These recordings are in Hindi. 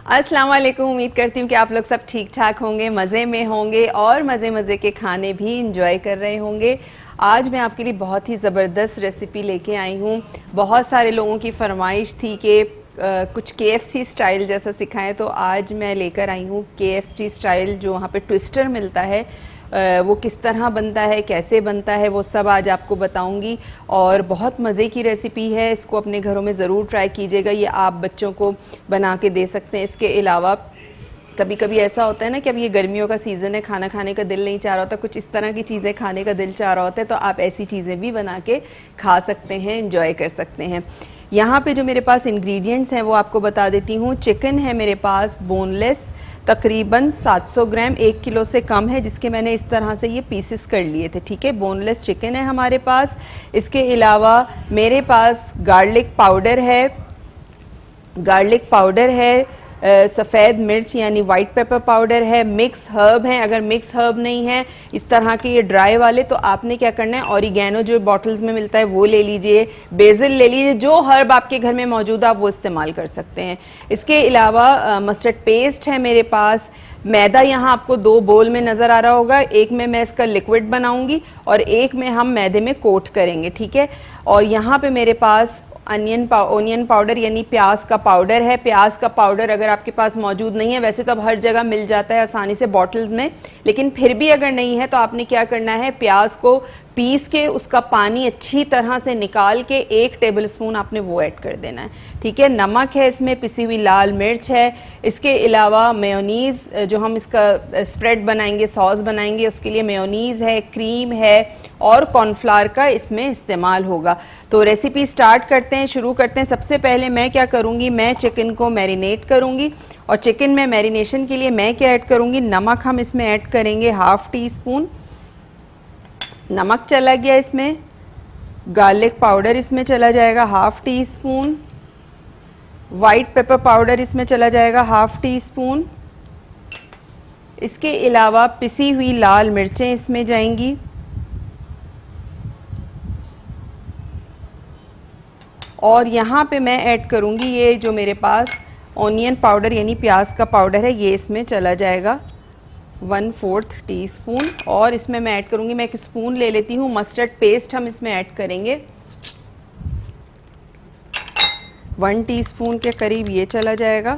अस्सलाम वालेकुम। उम्मीद करती हूँ कि आप लोग सब ठीक ठाक होंगे, मज़े में होंगे और मज़े के खाने भी इंजॉय कर रहे होंगे। आज मैं आपके लिए बहुत ही ज़बरदस्त रेसिपी लेके आई हूँ। बहुत सारे लोगों की फरमाइश थी कि कुछ KFC स्टाइल जैसा सिखाएं, तो आज मैं लेकर आई हूँ KFC स्टाइल जो वहाँ पे ट्विस्टर मिलता है। वो किस तरह बनता है, कैसे बनता है, वो सब आज आपको बताऊंगी। और बहुत मज़े की रेसिपी है, इसको अपने घरों में ज़रूर ट्राई कीजिएगा। ये आप बच्चों को बना के दे सकते हैं। इसके अलावा कभी कभी ऐसा होता है ना कि अब ये गर्मियों का सीज़न है, खाना खाने का दिल नहीं चाह रहा होता, कुछ इस तरह की चीज़ें खाने का दिल चाह रहा होता है, तो आप ऐसी चीज़ें भी बना के खा सकते हैं, इंजॉय कर सकते हैं। यहाँ पे जो मेरे पास इंग्रेडिएंट्स हैं वो आपको बता देती हूँ। चिकन है मेरे पास बोनलेस, तकरीबन 700 ग्राम, 1 किलो से कम है, जिसके मैंने इस तरह से ये पीसेस कर लिए थे। ठीक है, बोनलेस चिकन है हमारे पास। इसके अलावा मेरे पास गार्लिक पाउडर है, सफ़ेद मिर्च यानी वाइट पेपर पाउडर है, मिक्स हर्ब हैं। अगर मिक्स हर्ब नहीं है इस तरह के ये ड्राई वाले, तो आपने क्या करना है, ऑरिगेनो जो बॉटल्स में मिलता है वो ले लीजिए, बेसिल ले लीजिए, जो हर्ब आपके घर में मौजूद है आप वो इस्तेमाल कर सकते हैं। इसके अलावा मस्टर्ड पेस्ट है मेरे पास। मैदा यहाँ आपको 2 बोल में नज़र आ रहा होगा, एक में मैं इसका लिक्विड बनाऊंगी और एक में हम मैदे में कोट करेंगे। ठीक है, और यहाँ पे मेरे पास ओनियन पाउडर यानी प्याज का पाउडर है। प्याज का पाउडर अगर आपके पास मौजूद नहीं है, वैसे तो अब हर जगह मिल जाता है आसानी से बॉटल्स में, लेकिन फिर भी अगर नहीं है तो आपने क्या करना है, प्याज को पीस के उसका पानी अच्छी तरह से निकाल के 1 टेबलस्पून आपने वो ऐड कर देना है। ठीक है, नमक है इसमें, पिसी हुई लाल मिर्च है। इसके अलावा मेयोनीज़, जो हम इसका स्प्रेड बनाएंगे, सॉस बनाएंगे, उसके लिए मेयोनीज़ है, क्रीम है और कॉर्नफ्लावर का इसमें इस्तेमाल होगा। तो रेसिपी स्टार्ट करते हैं, शुरू करते हैं। सबसे पहले मैं क्या करूँगी, मैं चिकन को मैरिनेट करूँगी। और चिकन में मैरिनेशन के लिए मैं क्या ऐड करूँगी, नमक हम इसमें ऐड करेंगे 1/2 टीस्पून, नमक चला गया इसमें। गार्लिक पाउडर इसमें चला जाएगा 1/2 टीस्पून, वाइट पेपर पाउडर इसमें चला जाएगा 1/2 टीस्पून। इसके अलावा पिसी हुई लाल मिर्चें इसमें जाएंगी, और यहाँ पे मैं ऐड करूँगी ये जो मेरे पास ऑनियन पाउडर यानी प्याज का पाउडर है, ये इसमें चला जाएगा 1/4 टीस्पून। और इसमें मैं ऐड करूँगी, मैं एक स्पून ले लेती हूँ, मस्टर्ड पेस्ट हम इसमें ऐड करेंगे 1 टीस्पून के करीब, ये चला जाएगा।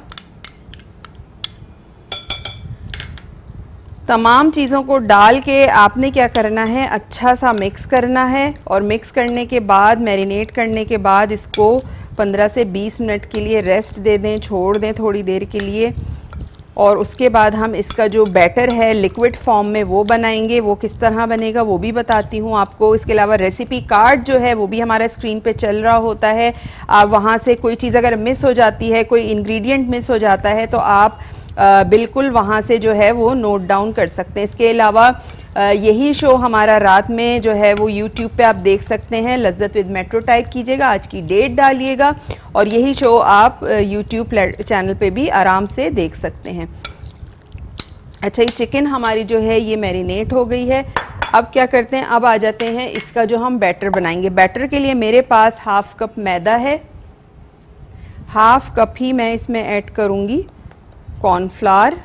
तमाम चीज़ों को डाल के आपने क्या करना है, अच्छा सा मिक्स करना है। और मिक्स करने के बाद, मैरिनेट करने के बाद इसको 15 से 20 मिनट के लिए रेस्ट दे दें, छोड़ दें थोड़ी देर के लिए। और उसके बाद हम इसका जो बैटर है लिक्विड फॉर्म में वो बनाएंगे। वो किस तरह बनेगा वो भी बताती हूँ आपको। इसके अलावा रेसिपी कार्ड जो है वो भी हमारा स्क्रीन पे चल रहा होता है। आप वहाँ से कोई चीज़ अगर मिस हो जाती है, कोई इंग्रेडिएंट मिस हो जाता है, तो आप बिल्कुल वहाँ से जो है वो नोट डाउन कर सकते हैं। इसके अलावा यही शो हमारा रात में जो है वो YouTube पे आप देख सकते हैं। लज्जत विद मेट्रो टाइप कीजिएगा, आज की डेट डालिएगा, और यही शो आप YouTube चैनल पे भी आराम से देख सकते हैं। अच्छा, ये चिकन हमारी जो है ये मैरिनेट हो गई है। अब क्या करते हैं, अब आ जाते हैं इसका जो हम बैटर बनाएंगे। बैटर के लिए मेरे पास 1/2 कप मैदा है, 1/2 कप ही मैं इसमें ऐड करूँगी कॉर्नफ्लावर,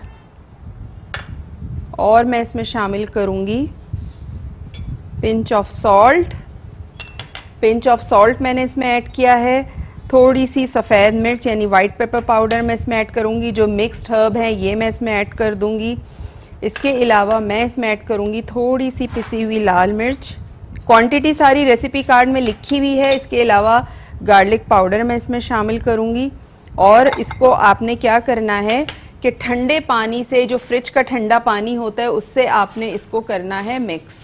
और मैं इसमें शामिल करूँगी pinch of salt. Pinch of salt मैंने इसमें ऐड किया है। थोड़ी सी सफ़ेद मिर्च यानी वाइट पेपर पाउडर मैं इसमें ऐड करूँगी। जो मिक्स्ड हर्ब है ये मैं इसमें ऐड कर दूँगी। इसके अलावा मैं इसमें ऐड करूँगी थोड़ी सी पिसी हुई लाल मिर्च। क्वांटिटी सारी रेसिपी कार्ड में लिखी हुई है। इसके अलावा गार्लिक पाउडर मैं इसमें शामिल करूँगी। और इसको आपने क्या करना है कि ठंडे पानी से, जो फ्रिज का ठंडा पानी होता है, उससे आपने इसको करना है मिक्स।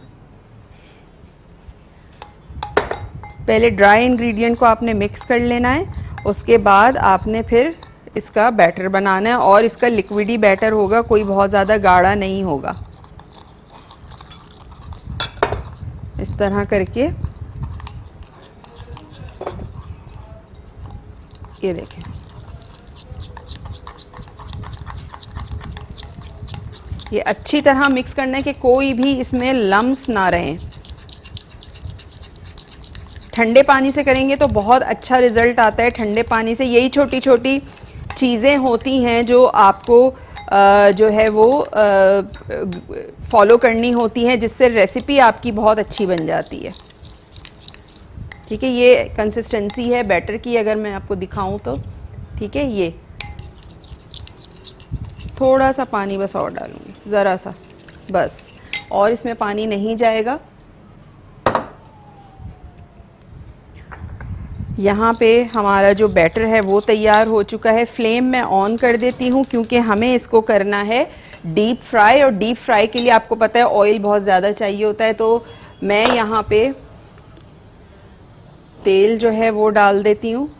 पहले ड्राई इंग्रेडिएंट को आपने मिक्स कर लेना है, उसके बाद आपने फिर इसका बैटर बनाना है, और इसका लिक्विडी बैटर होगा, कोई बहुत ज़्यादा गाढ़ा नहीं होगा। इस तरह करके ये देखें, ये अच्छी तरह मिक्स करना है कि कोई भी इसमें लम्स ना रहें। ठंडे पानी से करेंगे तो बहुत अच्छा रिजल्ट आता है। ठंडे पानी से यही छोटी छोटी चीज़ें होती हैं जो आपको जो है वो फॉलो करनी होती हैं, जिससे रेसिपी आपकी बहुत अच्छी बन जाती है। ठीक है, ये कंसिस्टेंसी है बैटर की, अगर मैं आपको दिखाऊं तो। ठीक है, ये थोड़ा सा पानी बस और डालूंगी, ज़रा सा बस, और इसमें पानी नहीं जाएगा। यहाँ पे हमारा जो बैटर है वो तैयार हो चुका है। फ्लेम मैं ऑन कर देती हूँ क्योंकि हमें इसको करना है डीप फ्राई, और डीप फ्राई के लिए आपको पता है ऑयल बहुत ज़्यादा चाहिए होता है। तो मैं यहाँ पे तेल जो है वो डाल देती हूँ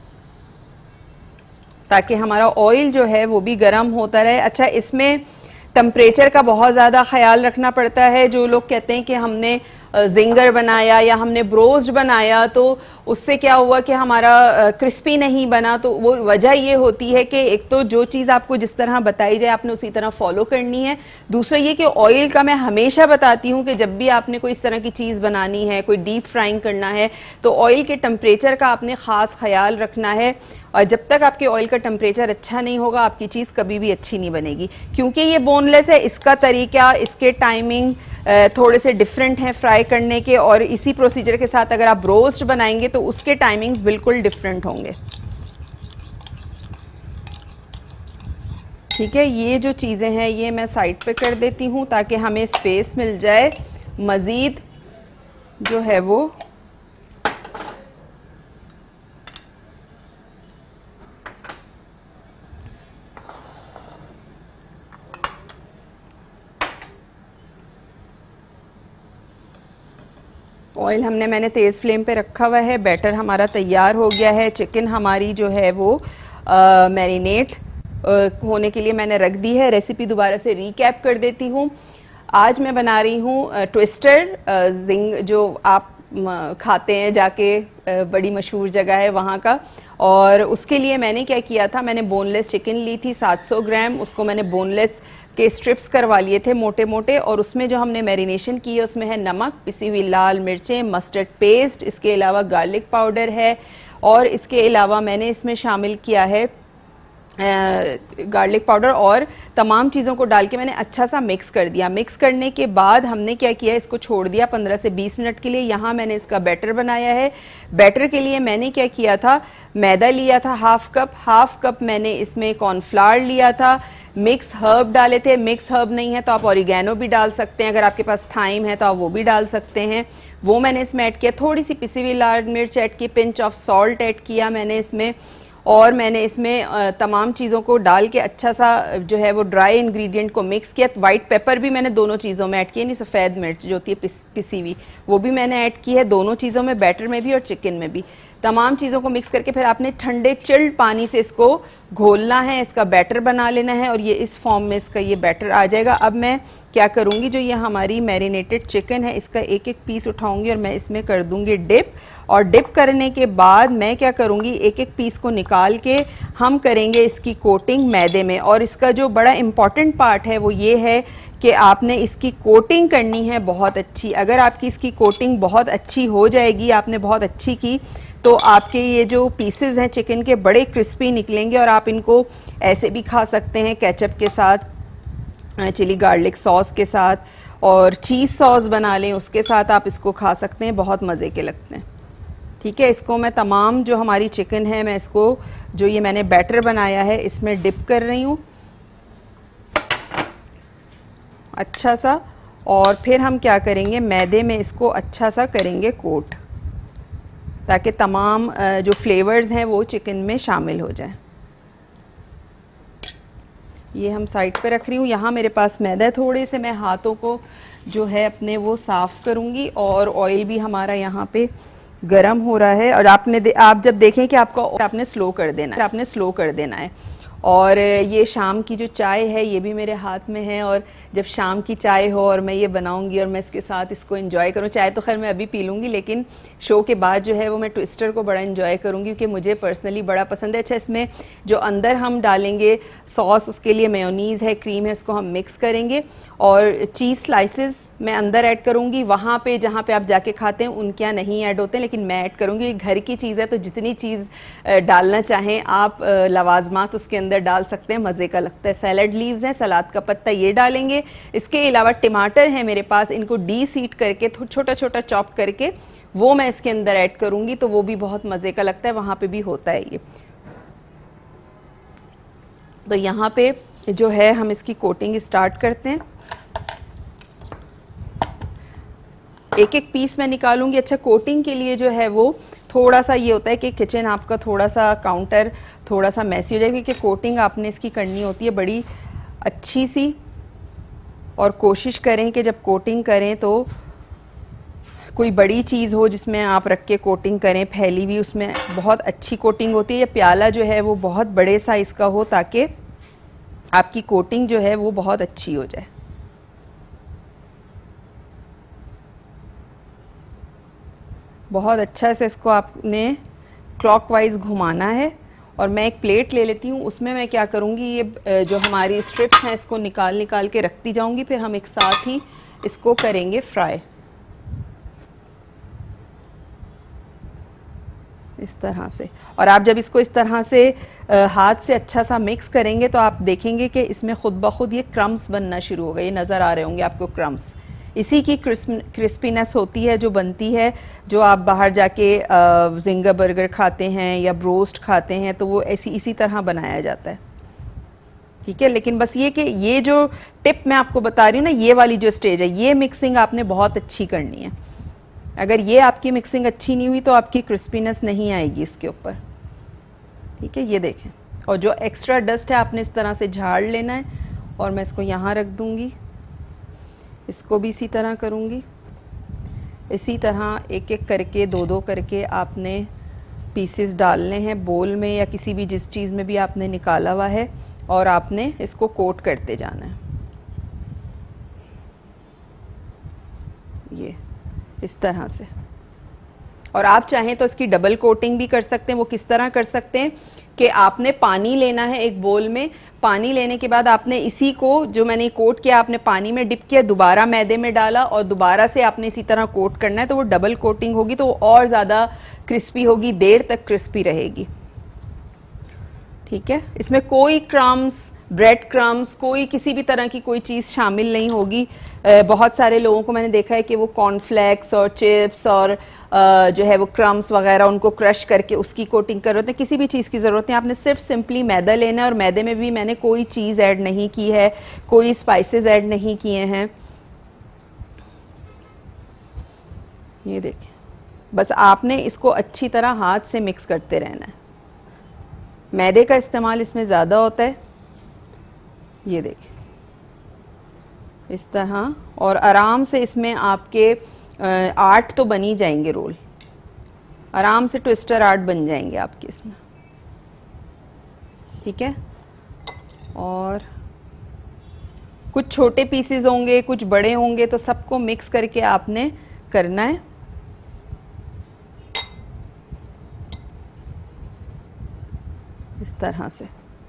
ताकि हमारा ऑयल जो है वो भी गर्म होता रहे। अच्छा, इसमें टेम्परेचर का बहुत ज़्यादा ख्याल रखना पड़ता है। जो लोग कहते हैं कि हमने जिंगर बनाया या हमने ब्रोस्ट बनाया तो उससे क्या हुआ कि हमारा क्रिस्पी नहीं बना, तो वो वजह ये होती है कि एक तो जो चीज़ आपको जिस तरह बताई जाए आपने उसी तरह फॉलो करनी है। दूसरा ये कि ऑयल का मैं हमेशा बताती हूँ कि जब भी आपने कोई इस तरह की चीज़ बनानी है, कोई डीप फ्राइंग करना है, तो ऑयल के टेम्परेचर का आपने ख़ास ख्याल रखना है। और जब तक आपके ऑयल का टेम्परेचर अच्छा नहीं होगा आपकी चीज़ कभी भी अच्छी नहीं बनेगी। क्योंकि ये बोनलेस है, इसका तरीका, इसके टाइमिंग थोड़े से डिफरेंट हैं फ्राई करने के, और इसी प्रोसीजर के साथ अगर आप रोस्ट बनाएंगे तो उसके टाइमिंग्स बिल्कुल डिफरेंट होंगे। ठीक है, ये जो चीज़ें हैं ये मैं साइड पे कर देती हूँ ताकि हमें स्पेस मिल जाए मज़ीद जो है वो ऑयल मैंने तेज़ फ्लेम पे रखा हुआ है। बैटर हमारा तैयार हो गया है। चिकन हमारी जो है वो मैरिनेट होने के लिए मैंने रख दी है। रेसिपी दोबारा से रीकैप कर देती हूँ। आज मैं बना रही हूँ ट्विस्टर जिंग, जो आप खाते हैं जाके, बड़ी मशहूर जगह है वहाँ का। और उसके लिए मैंने क्या किया था, मैंने बोनलेस चिकन ली थी 700 ग्राम, उसको मैंने बोनलेस के स्ट्रिप्स करवा लिए थे मोटे मोटे, और उसमें जो हमने मैरिनेशन की है उसमें है नमक, पिसी हुई लाल मिर्चें, मस्टर्ड पेस्ट, इसके अलावा गार्लिक पाउडर है, और इसके अलावा मैंने इसमें शामिल किया है गार्लिक पाउडर, और तमाम चीज़ों को डाल के मैंने अच्छा सा मिक्स कर दिया। मिक्स करने के बाद हमने क्या किया, इसको छोड़ दिया 15 से 20 मिनट के लिए। यहाँ मैंने इसका बैटर बनाया है। बैटर के लिए मैंने क्या किया था, मैदा लिया था हाफ कप मैंने इसमें कॉर्नफ्लावर लिया था, मिक्स हर्ब डाले थे। मिक्स हर्ब नहीं है तो आप ऑरिगेनो भी डाल सकते हैं, अगर आपके पास थाइम है तो आप वो भी डाल सकते हैं, वो मैंने इसमें ऐड किया। थोड़ी सी पिसी हुई लाल मिर्च ऐड की, पिंच ऑफ सॉल्ट ऐड किया मैंने इसमें, और मैंने इसमें तमाम चीज़ों को डाल के अच्छा सा जो है वो ड्राई इंग्रेडिएंट को मिक्स किया। वाइट पेपर भी मैंने दोनों चीज़ों में ऐड किया, नहीं सफ़ेद मिर्च जो होती है पिसी हुई, वो भी मैंने ऐड की है दोनों चीज़ों में, बैटर में भी और चिकन में भी। तमाम चीज़ों को मिक्स करके फिर आपने ठंडे चिल्ड पानी से इसको घोलना है, इसका बैटर बना लेना है, और ये इस फॉर्म में इसका ये बैटर आ जाएगा। अब मैं क्या करूँगी, जो ये हमारी मैरिनेटेड चिकन है इसका एक एक पीस उठाऊँगी और मैं इसमें कर दूँगी डिप, और डिप करने के बाद मैं क्या करूँगी, एक एक पीस को निकाल के हम करेंगे इसकी कोटिंग मैदे में। और इसका जो बड़ा इम्पॉर्टेंट पार्ट है वो ये है कि आपने इसकी कोटिंग करनी है बहुत अच्छी। अगर आपकी इसकी कोटिंग बहुत अच्छी हो जाएगी, आपने बहुत अच्छी की, तो आपके ये जो पीसेस हैं चिकन के बड़े क्रिस्पी निकलेंगे, और आप इनको ऐसे भी खा सकते हैं केचप के साथ, चिली गार्लिक सॉस के साथ, और चीज़ सॉस बना लें उसके साथ आप इसको खा सकते हैं, बहुत मज़े के लगते हैं। ठीक है, इसको मैं तमाम जो हमारी चिकन है मैं इसको जो ये मैंने बैटर बनाया है इसमें डिप कर रही हूँ अच्छा सा, और फिर हम क्या करेंगे, मैदे में इसको अच्छा सा करेंगे कोट, ताकि तमाम जो फ्लेवर्स हैं वो चिकन में शामिल हो जाए। ये हम साइड पे रख रही हूँ। यहाँ मेरे पास मैदा है, थोड़े से मैं हाथों को जो है अपने वो साफ़ करूँगी, और ऑयल भी हमारा यहाँ पे गरम हो रहा है। और आप जब देखें कि आपने स्लो कर देना है। और ये शाम की जो चाय है ये भी मेरे हाथ में है, और जब शाम की चाय हो और मैं ये बनाऊंगी और मैं इसके साथ इसको एंजॉय करूँ, चाय तो खैर मैं अभी पी लूँगी, लेकिन शो के बाद जो है वो मैं ट्विस्टर को बड़ा एंजॉय करूँगी क्योंकि मुझे पर्सनली बड़ा पसंद है। अच्छा, इसमें जो अंदर हम डालेंगे सॉस, उसके लिए मेयोनीज़ है, क्रीम है, इसको हम मिक्स करेंगे, और चीज़ स्लाइसेस मैं अंदर ऐड करूँगी। वहाँ पे जहाँ पे आप जाके खाते हैं उनके यहाँ नहीं ऐड होते हैं, लेकिन मैं ऐड करूँगी। घर की चीज़ है तो जितनी चीज़ डालना चाहें आप लवाजमात उसके अंदर अंदर डाल सकते हैं, मज़े का लगता है। सैलड लीव्स हैं, सलाद का पत्ता, ये डालेंगे। इसके अलावा टमाटर है मेरे पास, इनको डी सीड करके छोटा छोटा चॉप करके वो मैं इसके अंदर ऐड करूँगी, तो वो भी बहुत मज़े का लगता है, वहाँ पर भी होता है ये। तो यहाँ पे जो है हम इसकी कोटिंग स्टार्ट करते हैं। एक एक पीस मैं निकालूंगी। अच्छा, कोटिंग के लिए जो है वो थोड़ा सा ये होता है कि किचन आपका थोड़ा सा काउंटर थोड़ा सा मैसी हो जाए, क्योंकि कोटिंग आपने इसकी करनी होती है बड़ी अच्छी सी। और कोशिश करें कि जब कोटिंग करें तो कोई बड़ी चीज़ हो जिसमें आप रख के कोटिंग करें, फैली हुई, उसमें बहुत अच्छी कोटिंग होती है। या प्याला जो है वो बहुत बड़े साइज़ का हो, ताकि आपकी कोटिंग जो है वो बहुत अच्छी हो जाए। बहुत अच्छा से इसको आपने क्लॉकवाइज घुमाना है। और मैं एक प्लेट ले लेती हूँ, उसमें मैं क्या करूँगी, ये जो हमारी स्ट्रिप्स हैं इसको निकाल निकाल के रखती जाऊँगी, फिर हम एक साथ ही इसको करेंगे फ्राई इस तरह से। और आप जब इसको इस तरह से हाथ से अच्छा सा मिक्स करेंगे तो आप देखेंगे कि इसमें खुद ब खुद ये क्रम्स बनना शुरू हो गए। ये नज़र आ रहे होंगे आपको क्रम्स। इसी की क्रिस्पीनेस होती है जो बनती है, जो आप बाहर जाके जिंगर बर्गर खाते हैं या ब्रोस्ट खाते हैं, तो वो ऐसी इसी तरह बनाया जाता है। ठीक है, लेकिन बस ये कि ये जो टिप मैं आपको बता रही हूँ ना, ये वाली जो स्टेज है, ये मिक्सिंग आपने बहुत अच्छी करनी है। अगर ये आपकी मिक्सिंग अच्छी नहीं हुई तो आपकी क्रिस्पीनेस नहीं आएगी इसके ऊपर। ठीक है, ये देखें। और जो एक्स्ट्रा डस्ट है आपने इस तरह से झाड़ लेना है। और मैं इसको यहाँ रख दूँगी, इसको भी इसी तरह करूँगी। इसी तरह एक एक करके, दो दो करके आपने पीसेस डालने हैं बोल में या किसी भी जिस चीज़ में भी आपने निकाला हुआ है, और आपने इसको कोट करते जाना है ये इस तरह से। और आप चाहें तो इसकी डबल कोटिंग भी कर सकते हैं। वो किस तरह कर सकते हैं कि आपने पानी लेना है एक बोल में, पानी लेने के बाद आपने इसी को जो मैंने कोट किया आपने पानी में डिप किया, दोबारा मैदे में डाला और दोबारा से आपने इसी तरह कोट करना है, तो वो डबल कोटिंग होगी, तो वो और ज़्यादा क्रिस्पी होगी, देर तक क्रिस्पी रहेगी। ठीक है, इसमें कोई क्रम्स, ब्रेड क्रम्स, कोई किसी भी तरह की कोई चीज़ शामिल नहीं होगी। बहुत सारे लोगों को मैंने देखा है कि वो कॉर्नफ्लेक्स और चिप्स और जो है वो क्रम्स वगैरह उनको क्रश करके उसकी कोटिंग कर रहे होते हैं। किसी भी चीज़ की ज़रूरत नहीं, आपने सिर्फ सिंपली मैदा लेना है। और मैदे में भी मैंने कोई चीज़ ऐड नहीं की है, कोई स्पाइसेस ऐड नहीं किए हैं। ये देखें, बस आपने इसको अच्छी तरह हाथ से मिक्स करते रहना है। मैदे का इस्तेमाल इसमें ज़्यादा होता है। ये देखें इस तरह, और आराम से इसमें आपके 8 तो बन ही जाएंगे रोल, आराम से ट्विस्टर 8 बन जाएंगे आपके इसमें। ठीक है, और कुछ छोटे पीसेस होंगे, कुछ बड़े होंगे, तो सबको मिक्स करके आपने करना है। इस तरह से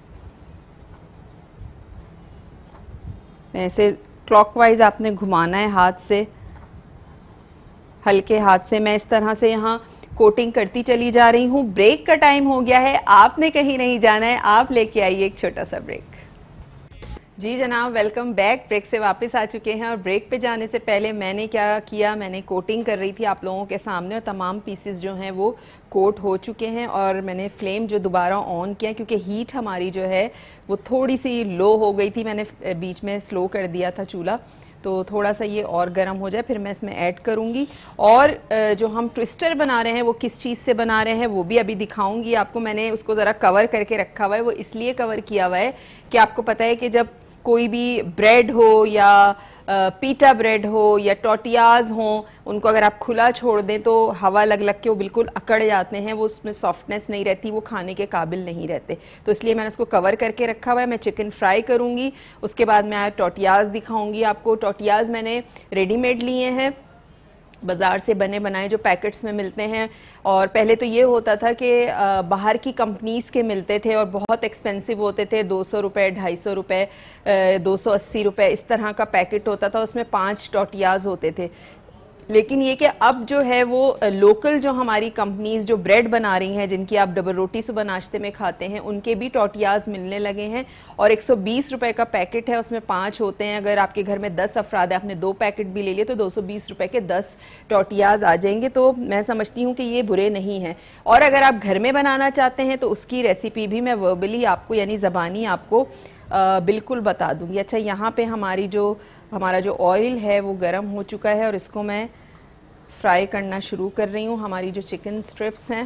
ऐसे क्लॉकवाइज आपने घुमाना है हाथ से, हल्के हाथ से। मैं इस तरह से यहाँ कोटिंग करती चली जा रही हूँ। ब्रेक का टाइम हो गया है, आपने कहीं नहीं जाना है, आप लेके आइए एक छोटा सा ब्रेक। जी जनाब, वेलकम बैक। ब्रेक से वापस आ चुके हैं। और ब्रेक पे जाने से पहले मैंने क्या किया, मैंने कोटिंग कर रही थी आप लोगों के सामने, और तमाम पीसेस जो हैं वो कोट हो चुके हैं। और मैंने फ्लेम जो दोबारा ऑन किया, क्योंकि हीट हमारी जो है वो थोड़ी सी लो हो गई थी, मैंने बीच में स्लो कर दिया था चूल्हा, तो थोड़ा सा ये और गर्म हो जाए फिर मैं इसमें ऐड करूँगी। और जो हम ट्विस्टर बना रहे हैं वो किस चीज़ से बना रहे हैं वो भी अभी दिखाऊंगी आपको। मैंने उसको ज़रा कवर करके रखा हुआ है, वो इसलिए कवर किया हुआ है कि आपको पता है कि जब कोई भी ब्रेड हो या पीटा ब्रेड हो या टोटियाज हो, उनको अगर आप खुला छोड़ दें तो हवा लग लग के वो बिल्कुल अकड़ जाते हैं, वो उसमें सॉफ्टनेस नहीं रहती, वो खाने के काबिल नहीं रहते। तो इसलिए मैंने उसको कवर करके रखा हुआ है। मैं चिकन फ्राई करूँगी, उसके बाद मैं टोटियाज दिखाऊँगी आपको। टोटियाज मैंने रेडीमेड लिए हैं, बाज़ार से बने बनाए जो पैकेट्स में मिलते हैं। और पहले तो ये होता था कि बाहर की कंपनीज़ के मिलते थे और बहुत एक्सपेंसिव होते थे, 200 रुपये, 250 रुपये, 280 रुपये, इस तरह का पैकेट होता था, उसमें 5 टोटियाज़ होते थे। लेकिन ये कि अब जो है वो लोकल जो हमारी कंपनीज जो ब्रेड बना रही हैं, जिनकी आप डबल रोटी सुबह नाश्ते में खाते हैं, उनके भी टोटियाज मिलने लगे हैं और 120 रुपए का पैकेट है, उसमें 5 होते हैं। अगर आपके घर में 10 अफराद है, आपने 2 पैकेट भी ले लिए तो 220 रुपए के 10 टोटियाज आ जाएंगे। तो मैं समझती हूँ कि ये बुरे नहीं हैं। और अगर आप घर में बनाना चाहते हैं तो उसकी रेसिपी भी मैं वर्बली आपको यानी ज़बानी आपको बिल्कुल बता दूँगी। अच्छा, यहाँ पे हमारा जो ऑयल है वो गर्म हो चुका है और इसको मैं फ्राई करना शुरू कर रही हूँ। हमारी जो चिकन स्ट्रिप्स हैं,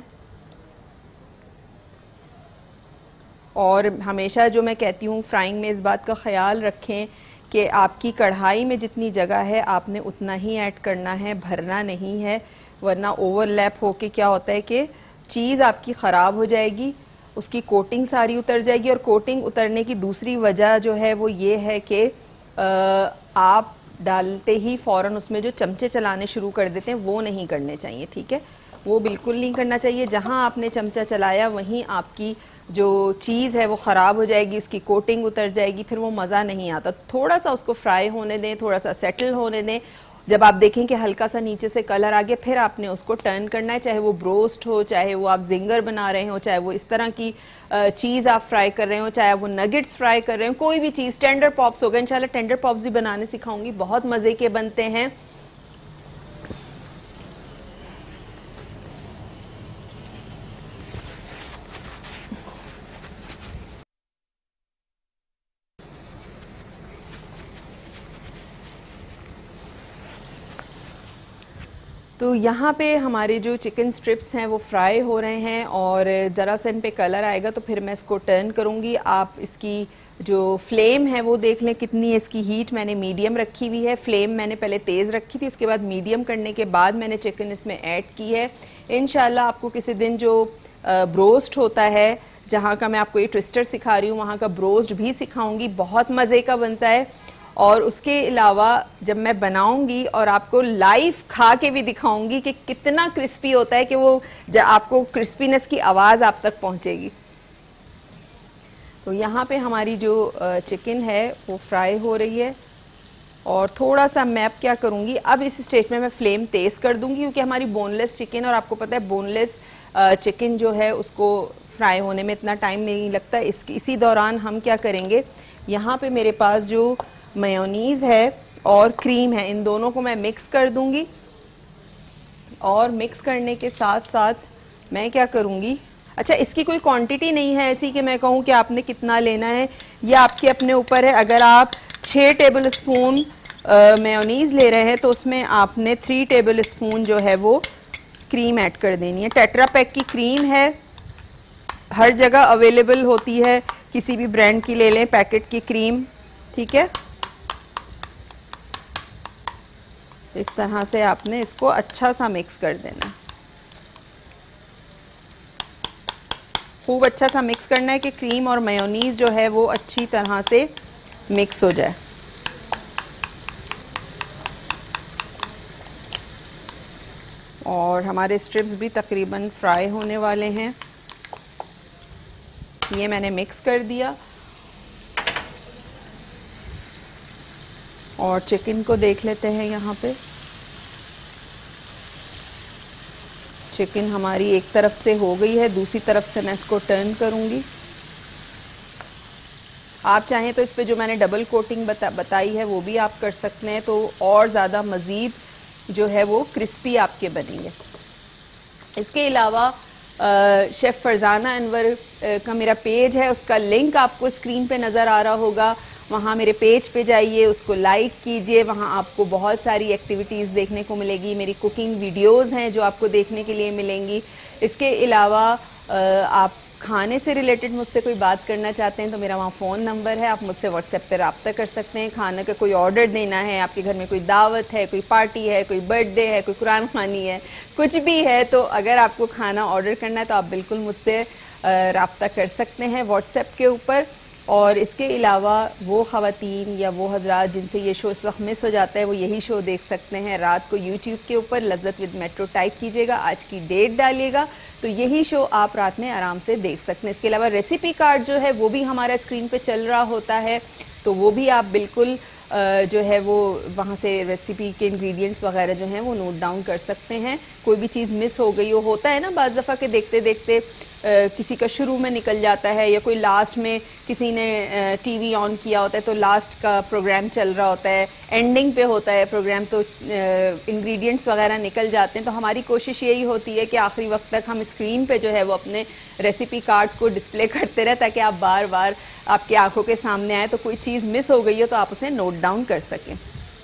और हमेशा जो मैं कहती हूँ फ्राइंग में इस बात का ख्याल रखें कि आपकी कढ़ाई में जितनी जगह है आपने उतना ही ऐड करना है, भरना नहीं है, वरना ओवरलैप होके क्या होता है कि चीज़ आपकी ख़राब हो जाएगी, उसकी कोटिंग सारी उतर जाएगी। और कोटिंग उतरने की दूसरी वजह जो है वो ये है कि आप डालते ही फ़ौरन उसमें जो चमचे चलाने शुरू कर देते हैं वो नहीं करने चाहिए, ठीक है, वो बिल्कुल नहीं करना चाहिए। जहां आपने चमचा चलाया वहीं आपकी जो चीज़ है वो ख़राब हो जाएगी, उसकी कोटिंग उतर जाएगी, फिर वो मज़ा नहीं आता। थोड़ा सा उसको फ्राई होने दें, थोड़ा सा सेटल होने दें। जब आप देखें कि हल्का सा नीचे से कलर आ गया, फिर आपने उसको टर्न करना है, चाहे वो ब्रोस्ट हो, चाहे वो आप जिंगर बना रहे हो, चाहे वो इस तरह की चीज़ आप फ्राई कर रहे हो, चाहे वो नगेट्स फ्राई कर रहे हो, कोई भी चीज़। टेंडर पॉप्स हो गए, इंशाल्लाह टेंडर पॉप्स भी बनाने सिखाऊंगी, बहुत मज़े के बनते हैं। तो यहाँ पे हमारे जो चिकन स्ट्रिप्स हैं वो फ्राई हो रहे हैं और ज़रा सा इन पे कलर आएगा तो फिर मैं इसको टर्न करूँगी। आप इसकी जो फ्लेम है वो देख लें कितनी है इसकी हीट। मैंने मीडियम रखी हुई है, फ्लेम मैंने पहले तेज़ रखी थी, उसके बाद मीडियम करने के बाद मैंने चिकन इसमें ऐड की है। इंशाल्लाह आपको किसी दिन जो ब्रोस्ट होता है, जहाँ का मैं आपको ये ट्विस्टर सिखा रही हूँ, वहाँ का ब्रोस्ट भी सिखाऊँगी, बहुत मज़े का बनता है। और उसके अलावा जब मैं बनाऊंगी और आपको लाइव खा के भी दिखाऊंगी कि कितना क्रिस्पी होता है कि वो आपको क्रिस्पीनेस की आवाज़ आप तक पहुंचेगी। तो यहाँ पे हमारी जो चिकन है वो फ्राई हो रही है और थोड़ा सा मैं क्या करूँगी, अब इस स्टेज में मैं फ्लेम तेज़ कर दूँगी क्योंकि हमारी बोनलेस चिकन, और आपको पता है बोनलेस चिकन जो है उसको फ्राई होने में इतना टाइम नहीं लगता। इसी दौरान हम क्या करेंगे, यहाँ पे मेरे पास जो मेयोनीज़ है और क्रीम है, इन दोनों को मैं मिक्स कर दूंगी। और मिक्स करने के साथ साथ मैं क्या करूंगी, अच्छा इसकी कोई क्वांटिटी नहीं है ऐसी कि मैं कहूँ कि आपने कितना लेना है, ये आपके अपने ऊपर है। अगर आप 6 टेबल स्पून मेयोनीज़ ले रहे हैं तो उसमें आपने 3 टेबल स्पून जो है वो क्रीम ऐड कर देनी है। टेट्रा पैक की क्रीम है, हर जगह अवेलेबल होती है, किसी भी ब्रांड की ले लें पैकेट की क्रीम, ठीक है। इस तरह से आपने इसको अच्छा सा मिक्स कर देना है, खूब अच्छा सा मिक्स करना है कि क्रीम और मेयोनीज़ जो है वो अच्छी तरह से मिक्स हो जाए। और हमारे स्ट्रिप्स भी तकरीबन फ्राई होने वाले हैं। ये मैंने मिक्स कर दिया और चिकन को देख लेते हैं। यहाँ पे चिकन हमारी एक तरफ से हो गई है, दूसरी तरफ से मैं इसको टर्न करूँगी। आप चाहें तो इस पे जो मैंने डबल कोटिंग बताई है वो भी आप कर सकते हैं, तो और ज़्यादा मज़ीद जो है वो क्रिस्पी आपके बनेंगे। इसके अलावा शेफ़ फरजाना अनवर का मेरा पेज है, उसका लिंक आपको स्क्रीन पे नज़र आ रहा होगा। वहाँ मेरे पेज पे जाइए, उसको लाइक कीजिए, वहाँ आपको बहुत सारी एक्टिविटीज़ देखने को मिलेगी। मेरी कुकिंग वीडियोस हैं जो आपको देखने के लिए मिलेंगी। इसके अलावा आप खाने से रिलेटेड मुझसे कोई बात करना चाहते हैं तो मेरा वहाँ फ़ोन नंबर है, आप मुझसे व्हाट्सएप पे रब्ता कर सकते हैं। खाने का कोई ऑर्डर देना है, आपके घर में कोई दावत है, कोई पार्टी है, कोई बर्थडे है, कोई कुरान खानी है, कुछ भी है, तो अगर आपको खाना ऑर्डर करना है तो आप बिल्कुल मुझसे रब्ता कर सकते हैं व्हाट्सएप के ऊपर। और इसके अलावा वो ख़वातीन या वो हजरात जिनसे ये शो इस वक्त मिस हो जाता है वो यही शो देख सकते हैं रात को यूट्यूब के ऊपर। लज्जत विद मेट्रो टाइप कीजिएगा, आज की डेट डालिएगा तो यही शो आप रात में आराम से देख सकते हैं। इसके अलावा रेसिपी कार्ड जो है वो भी हमारा स्क्रीन पे चल रहा होता है, तो वो भी आप बिल्कुल जो है वो वहाँ से रेसिपी के इंग्रेडिएंट्स वगैरह जो हैं वो नोट डाउन कर सकते हैं। कोई भी चीज़ मिस हो गई हो, होता है ना बाज़ दफ़ा के देखते देखते किसी का शुरू में निकल जाता है, या कोई लास्ट में किसी ने टीवी ऑन किया होता है तो लास्ट का प्रोग्राम चल रहा होता है, एंडिंग पे होता है प्रोग्राम, तो इंग्रेडिएंट्स वगैरह निकल जाते हैं। तो हमारी कोशिश यही होती है कि आखिरी वक्त तक हम स्क्रीन पे जो है वो अपने रेसिपी कार्ड को डिस्प्ले करते रहे, ताकि आप बार बार आपकी आंखों के सामने आए, तो कोई चीज़ मिस हो गई हो तो आप उसे नोट डाउन कर सकें।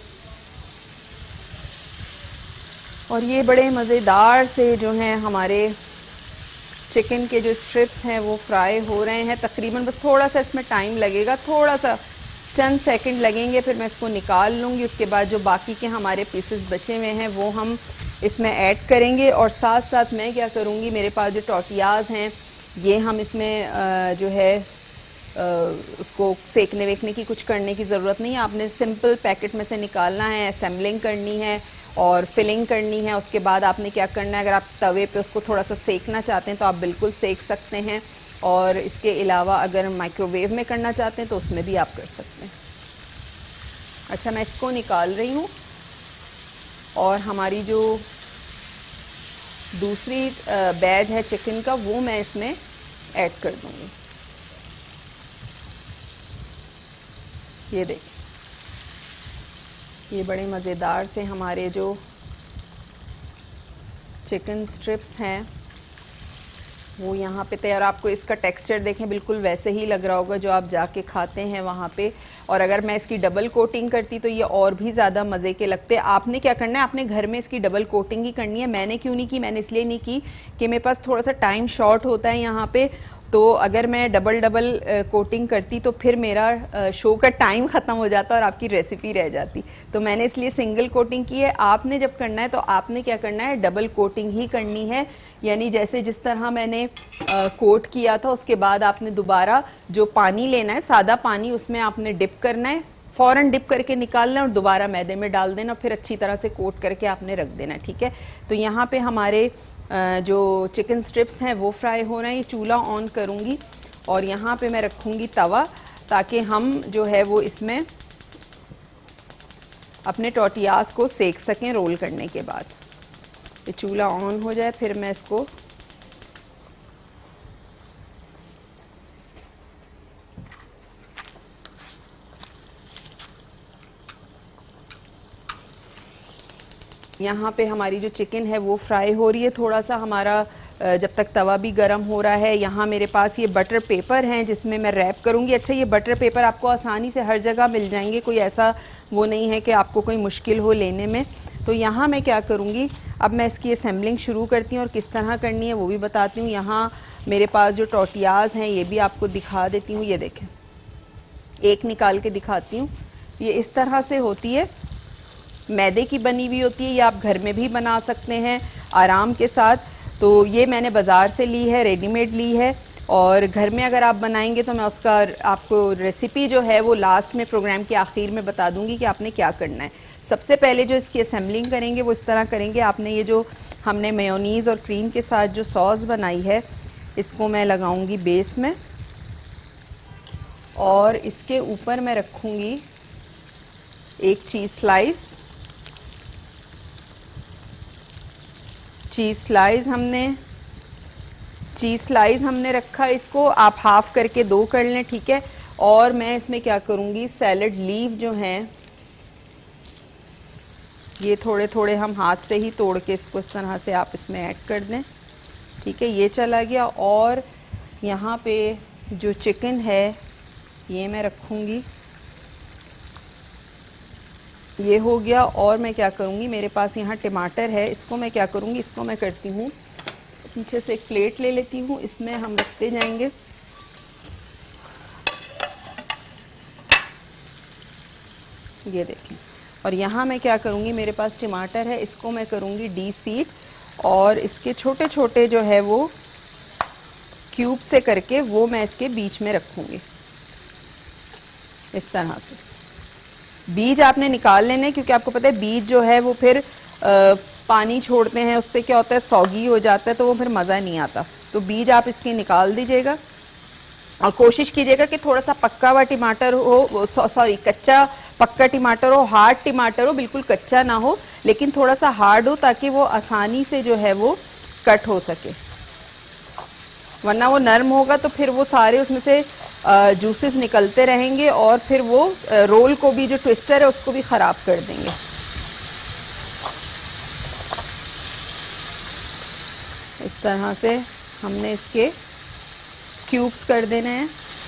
और ये बड़े मज़ेदार से जो हैं हमारे चिकन के जो स्ट्रिप्स हैं वो फ्राई हो रहे हैं। तकरीबन बस थोड़ा सा इसमें टाइम लगेगा, थोड़ा सा चंद सेकंड लगेंगे, फिर मैं इसको निकाल लूँगी। उसके बाद जो बाकी के हमारे पीसेस बचे हुए हैं वो हम इसमें ऐड करेंगे। और साथ साथ मैं क्या करूँगी, मेरे पास जो टॉर्टियाज़ हैं ये हम इसमें जो है उसको सेकने वेकने की कुछ करने की ज़रूरत नहीं है। आपने सिंपल पैकेट में से निकालना है, असेंबलिंग करनी है और फिलिंग करनी है। उसके बाद आपने क्या करना है, अगर आप तवे पे उसको थोड़ा सा सेकना चाहते हैं तो आप बिल्कुल सेक सकते हैं, और इसके अलावा अगर माइक्रोवेव में करना चाहते हैं तो उसमें भी आप कर सकते हैं। अच्छा, मैं इसको निकाल रही हूँ और हमारी जो दूसरी बैच है चिकन का वो मैं इसमें ऐड कर दूँगी। ये देखिए, ये बड़े मज़ेदार से हमारे जो चिकन स्ट्रिप्स हैं वो यहाँ पे तैयार। आपको इसका टेक्सचर देखें, बिल्कुल वैसे ही लग रहा होगा जो आप जाके खाते हैं वहाँ पे। और अगर मैं इसकी डबल कोटिंग करती तो ये और भी ज़्यादा मज़े के लगते। आपने क्या करना है, आपने घर में इसकी डबल कोटिंग ही करनी है। मैंने क्यों नहीं की, मैंने इसलिए नहीं की कि मेरे पास थोड़ा सा टाइम शॉर्ट होता है यहाँ पे, तो अगर मैं डबल कोटिंग करती तो फिर मेरा शो का टाइम ख़त्म हो जाता और आपकी रेसिपी रह जाती। तो मैंने इसलिए सिंगल कोटिंग की है। आपने जब करना है तो आपने क्या करना है, डबल कोटिंग ही करनी है। यानी जैसे जिस तरह मैंने कोट किया था, उसके बाद आपने दोबारा जो पानी लेना है, सादा पानी, उसमें आपने डिप करना है, फ़ौरन डिप करके निकालना है और दोबारा मैदे में डाल देना, फिर अच्छी तरह से कोट करके आपने रख देना। ठीक है, तो यहाँ पे हमारे जो चिकन स्ट्रिप्स हैं वो फ्राई हो रहे हैं। ये चूल्हा ऑन करूँगी और यहाँ पे मैं रखूँगी तवा, ताकि हम जो है वो इसमें अपने टॉर्टियाज़ को सेक सकें रोल करने के बाद। ये चूल्हा ऑन हो जाए फिर मैं इसको यहाँ पे हमारी जो चिकन है वो फ्राई हो रही है। थोड़ा सा हमारा जब तक तवा भी गर्म हो रहा है, यहाँ मेरे पास ये बटर पेपर हैं जिसमें मैं रैप करूँगी। अच्छा, ये बटर पेपर आपको आसानी से हर जगह मिल जाएंगे, कोई ऐसा वो नहीं है कि आपको कोई मुश्किल हो लेने में। तो यहाँ मैं क्या करूँगी, अब मैं इसकी असेंबलिंग शुरू करती हूँ और किस तरह करनी है वो भी बताती हूँ। यहाँ मेरे पास जो टॉर्टियाज़ हैं ये भी आपको दिखा देती हूँ। ये देखें, एक निकाल के दिखाती हूँ। ये इस तरह से होती है, मैदे की बनी हुई होती है। ये आप घर में भी बना सकते हैं आराम के साथ। तो ये मैंने बाज़ार से ली है, रेडीमेड ली है, और घर में अगर आप बनाएंगे तो मैं उसका आपको रेसिपी जो है वो लास्ट में प्रोग्राम के आखिर में बता दूंगी कि आपने क्या करना है। सबसे पहले जो इसकी असेंबलिंग करेंगे वो इस तरह करेंगे। आपने ये जो हमने मेयोनीज़ और क्रीम के साथ जो सॉस बनाई है इसको मैं लगाऊंगी बेस में, और इसके ऊपर मैं रखूंगी एक चीज़ स्लाइस हमने रखा। इसको आप हाफ करके दो कर लें, ठीक है। और मैं इसमें क्या करूँगी, सैलड लीव जो हैं ये थोड़े थोड़े हम हाथ से ही तोड़ के इसको इस तरह से आप इसमें ऐड कर दें, ठीक है। ये चला गया। और यहाँ पे जो चिकन है ये मैं रखूँगी, ये हो गया। और मैं क्या करूँगी, मेरे पास यहाँ टमाटर है, इसको मैं क्या करूँगी, इसको मैं करती हूँ पीछे से एक प्लेट ले लेती हूँ, इसमें हम रखते जाएंगे। ये देखें, और यहाँ मैं क्या करूँगी, मेरे पास टमाटर है, इसको मैं करूँगी डी सीड, और इसके छोटे छोटे जो है वो क्यूब से करके वो मैं इसके बीच में रखूँगी इस तरह से। बीज आपने निकाल लेने, क्योंकि आपको पता है बीज जो है वो फिर पानी छोड़ते हैं, उससे क्या होता है सौगी हो जाता है, तो वो फिर मज़ा नहीं आता। तो बीज आप इसके निकाल दीजिएगा और कोशिश कीजिएगा कि थोड़ा सा पक्का हुआ टमाटर हो, सॉरी कच्चा पक्का टमाटर हो, हार्ड टमाटर हो, बिल्कुल कच्चा ना हो लेकिन थोड़ा सा हार्ड हो, ताकि वो आसानी से जो है वो कट हो सके, वरना वो नरम होगा तो फिर वो सारे उसमें से जूसेस निकलते रहेंगे और फिर वो रोल को भी, जो ट्विस्टर है उसको भी ख़राब कर देंगे। इस तरह से हमने इसके क्यूब्स कर देने हैं।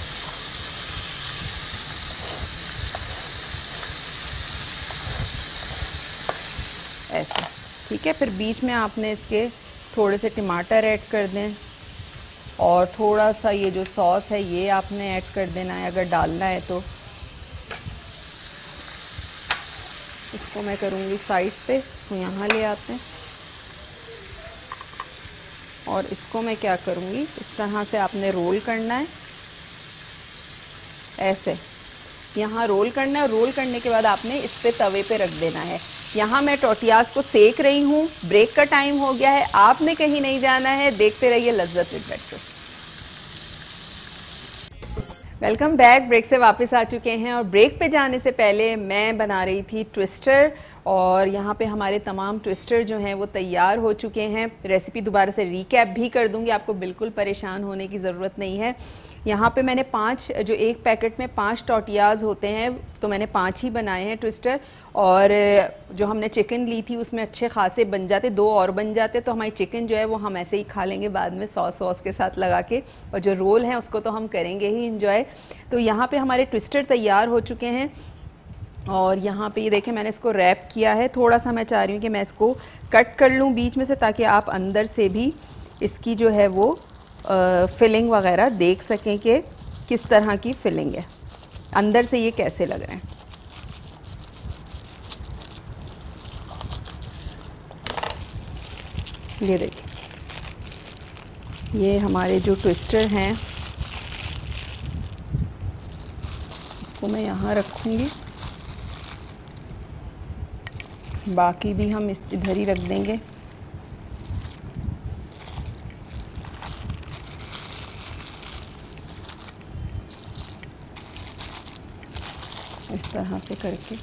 ऐसे, ठीक है। फिर बीच में आपने इसके थोड़े से टमाटर ऐड कर दें और थोड़ा सा ये जो सॉस है ये आपने ऐड कर देना है अगर डालना है तो। इसको मैं करूँगी साइड पे, इसको यहाँ ले आते हैं और इसको मैं क्या करूँगी, इस तरह से आपने रोल करना है, ऐसे यहाँ रोल करना है। रोल करने के बाद आपने इस पे तवे पे रख देना है। यहाँ मैं टोटियाज को सेक रही हूँ, ब्रेक का टाइम हो गया है, आपने कहीं नहीं जाना है, देखते रहिए Lazzat with breakfast. Welcome back, break से वापस आ चुके हैं और ब्रेक पे जाने से पहले मैं बना रही थी ट्विस्टर और यहाँ पे हमारे तमाम ट्विस्टर जो हैं वो तैयार हो चुके हैं। रेसिपी दोबारा से रीकैप भी कर दूँगी, आपको बिल्कुल परेशान होने की ज़रूरत नहीं है। यहाँ पे मैंने 5, जो एक पैकेट में 5 टोटियाज़ होते हैं तो मैंने 5 ही बनाए हैं ट्विस्टर। और जो हमने चिकन ली थी उसमें अच्छे खासे बन जाते, 2 और बन जाते, तो हमारी चिकन जो है वो हम ऐसे ही खा लेंगे बाद में सॉस के साथ लगा के, और जो रोल हैं उसको तो हम करेंगे ही इंजॉय। तो यहाँ पे हमारे ट्विस्टर तैयार हो चुके हैं और यहाँ पे ये देखें मैंने इसको रैप किया है। थोड़ा सा मैं चाह रही हूँ कि मैं इसको कट कर लूँ बीच में से, ताकि आप अंदर से भी इसकी जो है वो फिलिंग वगैरह देख सकें कि किस तरह की फिलिंग है, अंदर से ये कैसे लग रहे हैं। ये देखिए, ये हमारे जो ट्विस्टर हैं इसको मैं यहाँ रखूँगी, बाकी भी हम इधर ही रख देंगे। इस तरह से करके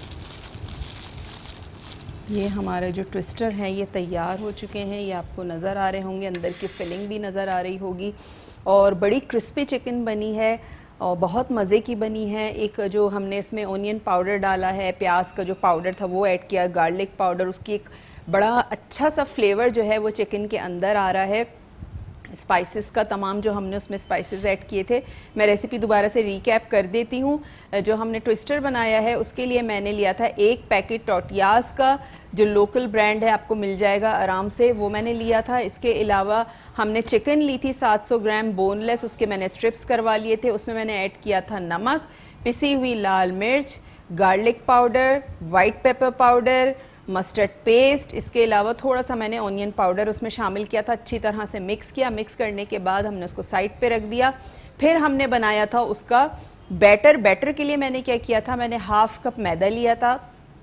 ये हमारे जो ट्विस्टर हैं ये तैयार हो चुके हैं। ये आपको नज़र आ रहे होंगे, अंदर की फिलिंग भी नज़र आ रही होगी और बड़ी क्रिस्पी चिकन बनी है और बहुत मज़े की बनी है। एक जो हमने इसमें ओनियन पाउडर डाला है, प्याज का जो पाउडर था वो ऐड किया, गार्लिक पाउडर, उसकी एक बड़ा अच्छा सा फ्लेवर जो है वो चिकन के अंदर आ रहा है। स्पाइसेस का तमाम जो हमने उसमें स्पाइसेस ऐड किए थे, मैं रेसिपी दोबारा से रीकैप कर देती हूँ। जो हमने ट्विस्टर बनाया है उसके लिए मैंने लिया था 1 पैकेट टोटियाज़ का, जो लोकल ब्रांड है, आपको मिल जाएगा आराम से, वो मैंने लिया था। इसके अलावा हमने चिकन ली थी 700 ग्राम बोनलेस, उसके मैंने स्ट्रिप्स करवा लिए थे। उसमें मैंने ऐड किया था नमक, पिसी हुई लाल मिर्च, garlic powder, white pepper powder, mustard paste, इसके अलावा थोड़ा सा मैंने ऑनियन पाउडर उसमें शामिल किया था। अच्छी तरह से मिक्स किया। मिक्स करने के बाद हमने उसको साइड पे रख दिया। फिर हमने बनाया था उसका बैटर। बैटर के लिए मैंने क्या किया था, मैंने 1/2 कप मैदा लिया था,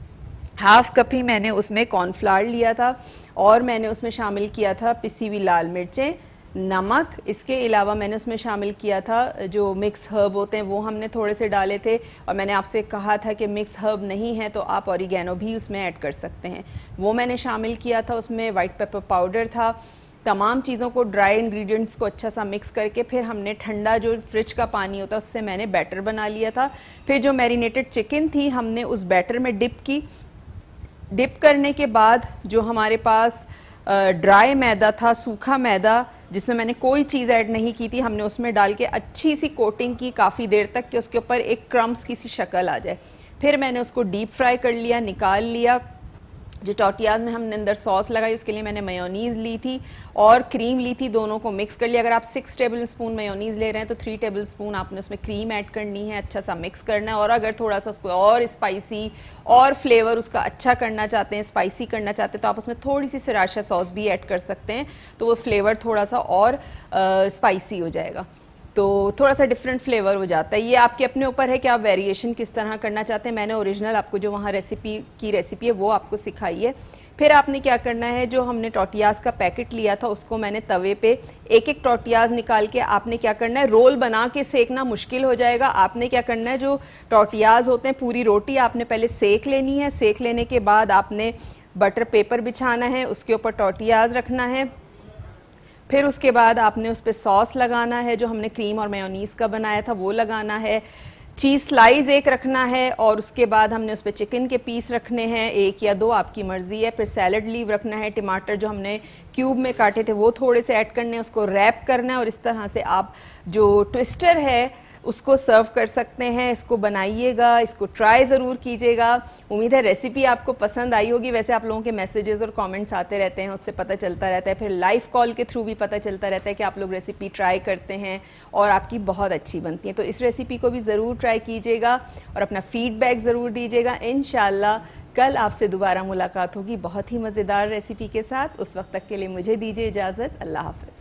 1/2 कप ही मैंने उसमें कॉर्नफ्लावर लिया था और मैंने उसमें शामिल किया था पिसी हुई लाल मिर्चें, नमक। इसके अलावा मैंने उसमें शामिल किया था जो मिक्स हर्ब होते हैं वो हमने थोड़े से डाले थे, और मैंने आपसे कहा था कि मिक्स हर्ब नहीं है तो आप ऑरिगेनो भी उसमें ऐड कर सकते हैं, वो मैंने शामिल किया था। उसमें वाइट पेपर पाउडर था। तमाम चीज़ों को, ड्राई इंग्रेडिएंट्स को अच्छा सा मिक्स करके फिर हमने ठंडा जो फ्रिज का पानी होता है उससे मैंने बैटर बना लिया था। फिर जो मैरिनेटेड चिकन थी हमने उस बैटर में डिप की। डिप करने के बाद जो हमारे पास ड्राई मैदा था, सूखा मैदा, जिसमें मैंने कोई चीज़ ऐड नहीं की थी, हमने उसमें डाल के अच्छी सी कोटिंग की काफ़ी देर तक कि उसके ऊपर एक क्रम्स की सी शक्ल आ जाए। फिर मैंने उसको डीप फ्राई कर लिया, निकाल लिया। जो टोटियाज़ में हमने अंदर सॉस लगाई उसके लिए मैंने मेयोनीज़ ली थी और क्रीम ली थी, दोनों को मिक्स कर लिया। अगर आप 6 टेबल स्पून मेयोनीज़ ले रहे हैं तो 3 टेबल स्पून आपने उसमें क्रीम ऐड करनी है, अच्छा सा मिक्स करना है। और अगर थोड़ा सा उसको और स्पाइसी और फ्लेवर उसका अच्छा करना चाहते हैं, स्पाइसी करना चाहते हैं, तो आप उसमें थोड़ी सी सराशा सॉस भी ऐड कर सकते हैं, तो वो फ्लेवर थोड़ा सा और स्पाइसी हो जाएगा, तो थोड़ा सा डिफरेंट फ्लेवर हो जाता है। ये आपके अपने ऊपर है कि आप वेरिएशन किस तरह करना चाहते हैं। मैंने ओरिजिनल आपको जो वहाँ रेसिपी है वो आपको सिखाई है। फिर आपने क्या करना है, जो हमने टॉर्टियाज़ का पैकेट लिया था उसको मैंने तवे पे एक एक टॉर्टियाज़ निकाल के आपने क्या करना है, रोल बना के सेकना मुश्किल हो जाएगा। आपने क्या करना है, जो टॉर्टियाज़ होते हैं पूरी रोटी आपने पहले सेक लेनी है। सेक लेने के बाद आपने बटर पेपर बिछाना है, उसके ऊपर टॉर्टियाज़ रखना है। फिर उसके बाद आपने उस पर सॉस लगाना है, जो हमने क्रीम और मेयोनीज़ का बनाया था वो लगाना है। चीज़ स्लाइस एक रखना है और उसके बाद हमने उस पर चिकन के पीस रखने हैं, 1 या 2 आपकी मर्ज़ी है। फिर सैलड लीव रखना है, टमाटर जो हमने क्यूब में काटे थे वो थोड़े से ऐड करने हैं, उसको रैप करना है और इस तरह से आप जो ट्विस्टर है उसको सर्व कर सकते हैं। इसको बनाइएगा, इसको ट्राई ज़रूर कीजिएगा। उम्मीद है रेसिपी आपको पसंद आई होगी। वैसे आप लोगों के मैसेजेस और कमेंट्स आते रहते हैं, उससे पता चलता रहता है। फिर लाइव कॉल के थ्रू भी पता चलता रहता है कि आप लोग रेसिपी ट्राई करते हैं और आपकी बहुत अच्छी बनती है। तो इस रेसिपी को भी ज़रूर ट्राई कीजिएगा और अपना फीडबैक ज़रूर दीजिएगा। इंशाल्लाह कल आपसे दोबारा मुलाकात होगी बहुत ही मज़ेदार रेसिपी के साथ। उस वक्त तक के लिए मुझे दीजिए इजाज़त। अल्लाह हाफ़िज़।